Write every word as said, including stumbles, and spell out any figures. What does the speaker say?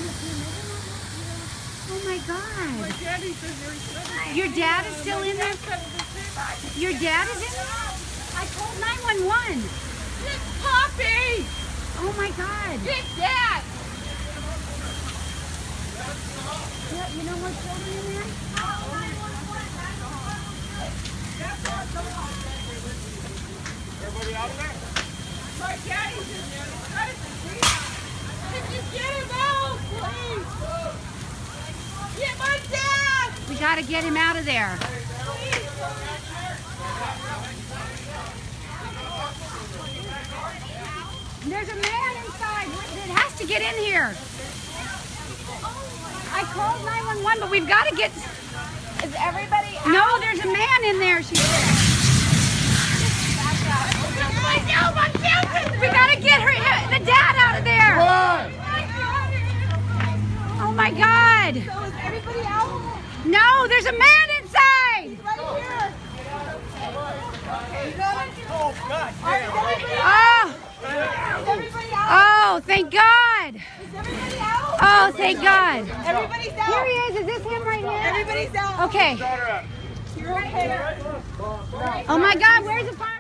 Oh my God. My daddy's in there. Your dad is still in there? Your dad is in there? I called nine one one. It's Poppy! Oh my God. It's Dad! Yeah, you know what children in there? Everybody out of there? My daddy's in there. Can you get him out, please? Get my dad! We got to get him out of there. There's a man inside that has to get in here. I called nine one one, but we've got to get... Is everybody out? No, there's a man in there. She said. We got to get her, the dad out of there. Oh my God. So is everybody out? No, there's a man inside. Right here. You got it? Oh, God. Oh, Is everybody out? oh, thank God. Is everybody out? Oh, thank God. Everybody's out. Here he is. Is this him right here? Everybody's out. Okay. You're right here. Oh my God, where's the fire?